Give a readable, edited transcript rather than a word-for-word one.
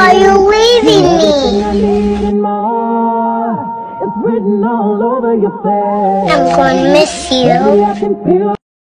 are you leaving me? I'm gonna miss you.